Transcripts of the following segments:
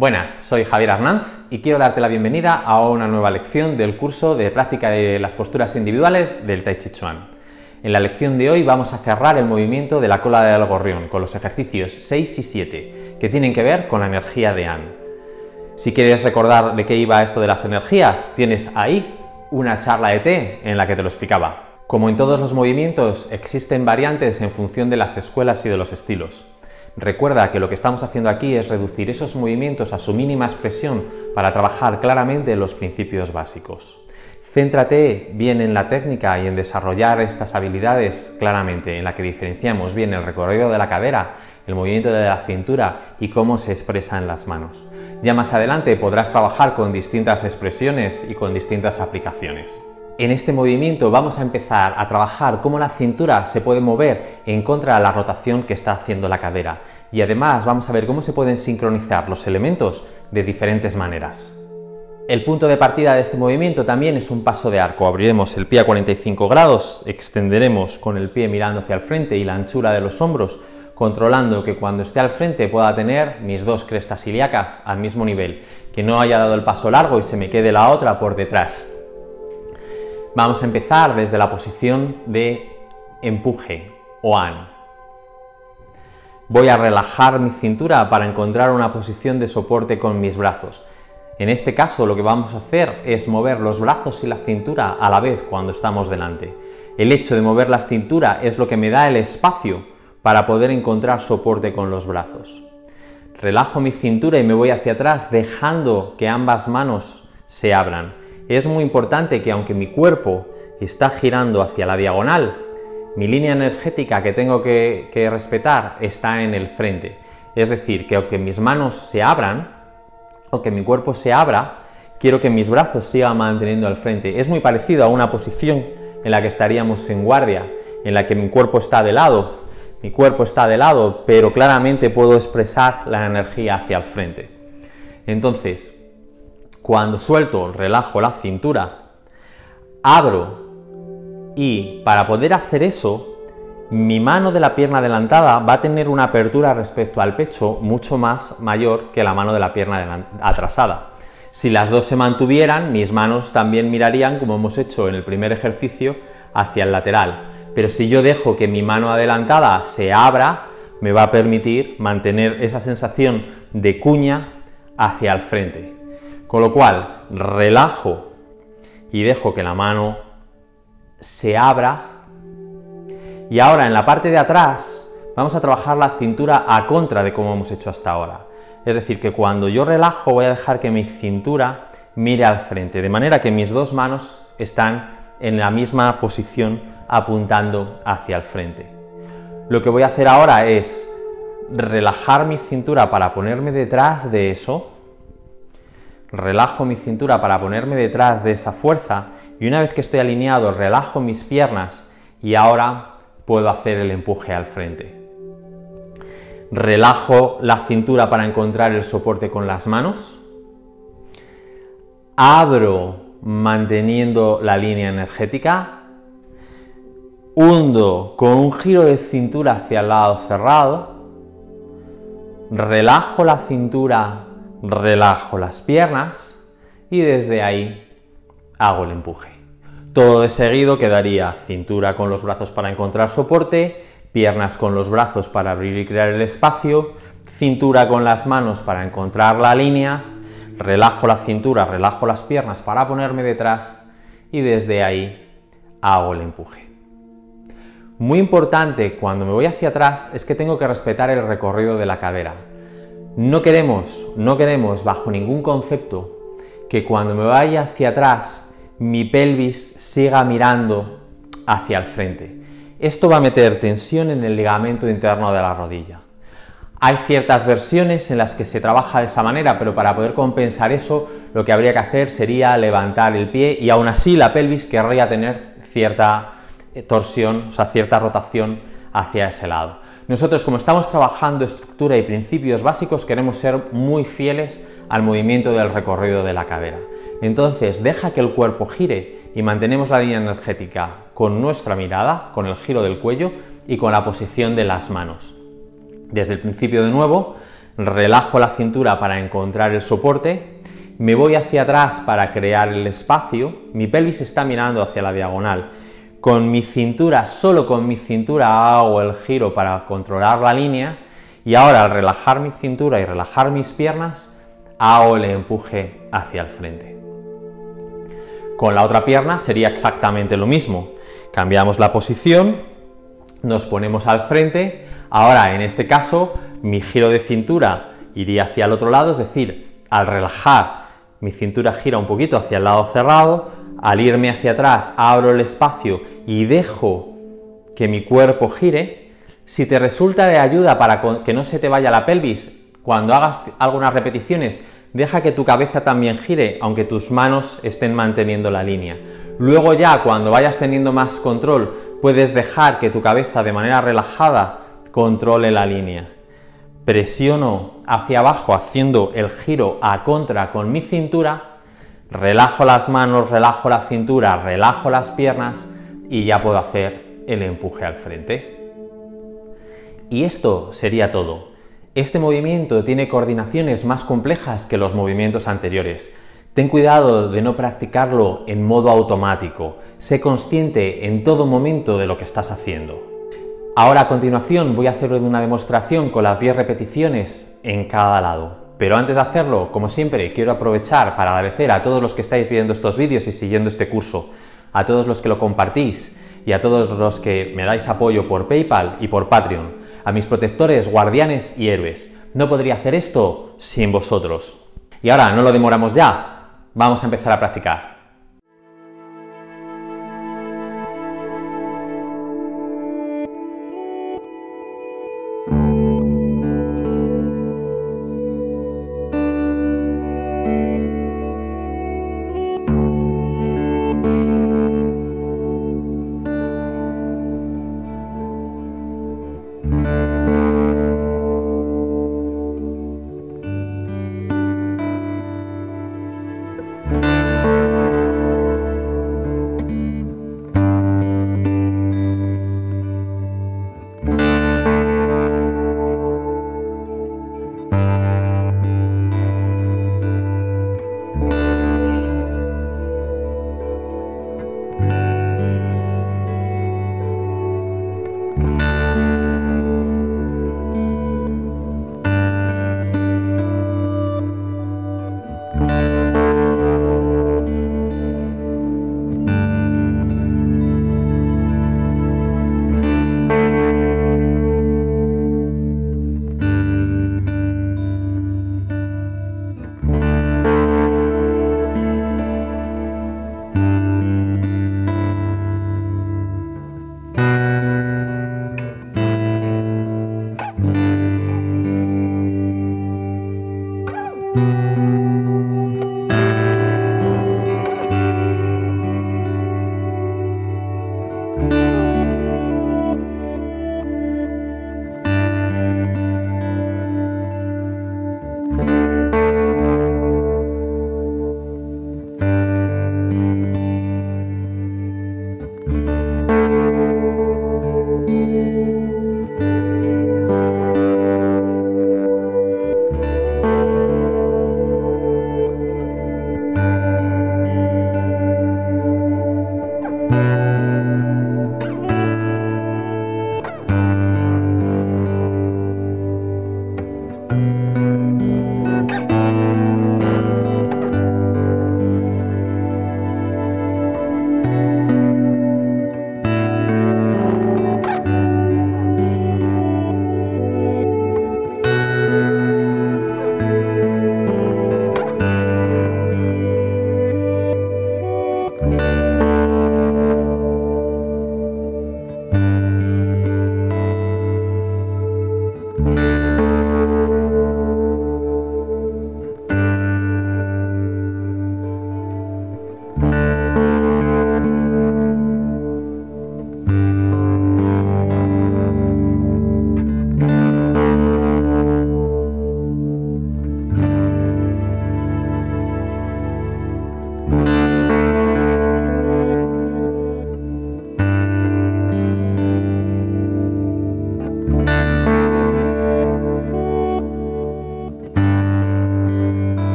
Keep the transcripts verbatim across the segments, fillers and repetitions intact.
Buenas, soy Javier Arnanz y quiero darte la bienvenida a una nueva lección del curso de práctica de las posturas individuales del Tai Chi Chuan. En la lección de hoy vamos a cerrar el movimiento de la cola del gorrión con los ejercicios seis y siete, que tienen que ver con la energía de An. Si quieres recordar de qué iba esto de las energías, tienes ahí una charla de té en la que te lo explicaba. Como en todos los movimientos, existen variantes en función de las escuelas y de los estilos. Recuerda que lo que estamos haciendo aquí es reducir esos movimientos a su mínima expresión para trabajar claramente los principios básicos. Céntrate bien en la técnica y en desarrollar estas habilidades claramente, en la que diferenciamos bien el recorrido de la cadera, el movimiento de la cintura y cómo se expresa en las manos. Ya más adelante podrás trabajar con distintas expresiones y con distintas aplicaciones. En este movimiento vamos a empezar a trabajar cómo la cintura se puede mover en contra de la rotación que está haciendo la cadera, y además vamos a ver cómo se pueden sincronizar los elementos de diferentes maneras. El punto de partida de este movimiento también es un paso de arco. Abriremos el pie a cuarenta y cinco grados, extenderemos con el pie mirando hacia el frente y la anchura de los hombros, controlando que cuando esté al frente pueda tener mis dos crestas ilíacas al mismo nivel, que no haya dado el paso largo y se me quede la otra por detrás. Vamos a empezar desde la posición de empuje o An. Voy a relajar mi cintura para encontrar una posición de soporte con mis brazos. En este caso lo que vamos a hacer es mover los brazos y la cintura a la vez cuando estamos delante. El hecho de mover la cintura es lo que me da el espacio para poder encontrar soporte con los brazos. Relajo mi cintura y me voy hacia atrás dejando que ambas manos se abran. Es muy importante que aunque mi cuerpo está girando hacia la diagonal, mi línea energética que tengo que, que respetar está en el frente. Es decir, que aunque mis manos se abran, o que mi cuerpo se abra, quiero que mis brazos sigan manteniendo al frente. Es muy parecido a una posición en la que estaríamos en guardia, en la que mi cuerpo está de lado, mi cuerpo está de lado, pero claramente puedo expresar la energía hacia el frente. Entonces, cuando suelto, relajo la cintura, abro y para poder hacer eso, mi mano de la pierna adelantada va a tener una apertura respecto al pecho mucho más mayor que la mano de la pierna atrasada. Si las dos se mantuvieran, mis manos también mirarían, como hemos hecho en el primer ejercicio, hacia el lateral. Pero si yo dejo que mi mano adelantada se abra, me va a permitir mantener esa sensación de cuña hacia el frente. Con lo cual, relajo y dejo que la mano se abra. Y ahora en la parte de atrás vamos a trabajar la cintura a contra de como hemos hecho hasta ahora. Es decir, que cuando yo relajo voy a dejar que mi cintura mire al frente, de manera que mis dos manos están en la misma posición apuntando hacia el frente. Lo que voy a hacer ahora es relajar mi cintura para ponerme detrás de eso. Relajo mi cintura para ponerme detrás de esa fuerza y una vez que estoy alineado relajo mis piernas y ahora puedo hacer el empuje al frente. Relajo la cintura para encontrar el soporte con las manos. Abro manteniendo la línea energética. Hundo con un giro de cintura hacia el lado cerrado. Relajo la cintura. Relajo las piernas y desde ahí hago el empuje. Todo de seguido quedaría cintura con los brazos para encontrar soporte, piernas con los brazos para abrir y crear el espacio, cintura con las manos para encontrar la línea, relajo la cintura, relajo las piernas para ponerme detrás y desde ahí hago el empuje. Muy importante cuando me voy hacia atrás es que tengo que respetar el recorrido de la cadera. No queremos, no queremos bajo ningún concepto que cuando me vaya hacia atrás mi pelvis siga mirando hacia el frente. Esto va a meter tensión en el ligamento interno de la rodilla. Hay ciertas versiones en las que se trabaja de esa manera, pero para poder compensar eso lo que habría que hacer sería levantar el pie y aún así la pelvis querría tener cierta torsión, o sea, cierta rotación hacia ese lado. Nosotros, como estamos trabajando estructura y principios básicos, queremos ser muy fieles al movimiento del recorrido de la cadera. Entonces, deja que el cuerpo gire y mantenemos la línea energética con nuestra mirada, con el giro del cuello y con la posición de las manos. Desde el principio de nuevo, relajo la cintura para encontrar el soporte, me voy hacia atrás para crear el espacio, mi pelvis está mirando hacia la diagonal, con mi cintura, solo con mi cintura hago el giro para controlar la línea y ahora al relajar mi cintura y relajar mis piernas, hago el empuje hacia el frente. Con la otra pierna sería exactamente lo mismo, cambiamos la posición, nos ponemos al frente, ahora en este caso mi giro de cintura iría hacia el otro lado, es decir, al relajar mi cintura gira un poquito hacia el lado cerrado, al irme hacia atrás abro el espacio y dejo que mi cuerpo gire. Si te resulta de ayuda para que no se te vaya la pelvis, cuando hagas algunas repeticiones, deja que tu cabeza también gire, aunque tus manos estén manteniendo la línea. Luego ya, cuando vayas teniendo más control, puedes dejar que tu cabeza de manera relajada controle la línea. Presiono hacia abajo haciendo el giro a contra con mi cintura, relajo las manos, relajo la cintura, relajo las piernas y ya puedo hacer el empuje al frente. Y esto sería todo. Este movimiento tiene coordinaciones más complejas que los movimientos anteriores. Ten cuidado de no practicarlo en modo automático. Sé consciente en todo momento de lo que estás haciendo. Ahora a continuación voy a hacer una demostración con las diez repeticiones en cada lado. Pero antes de hacerlo, como siempre, quiero aprovechar para agradecer a todos los que estáis viendo estos vídeos y siguiendo este curso, a todos los que lo compartís y a todos los que me dais apoyo por PayPal y por Patreon, a mis protectores, guardianes y héroes. No podría hacer esto sin vosotros. Y ahora, no lo demoramos ya, vamos a empezar a practicar.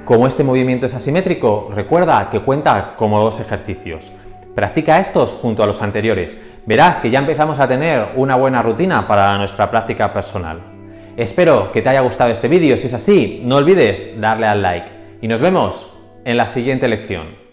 Como este movimiento es asimétrico, recuerda que cuenta como dos ejercicios. Practica estos junto a los anteriores. Verás que ya empezamos a tener una buena rutina para nuestra práctica personal. Espero que te haya gustado este vídeo. Si es así, no olvides darle al like. Y nos vemos en la siguiente lección.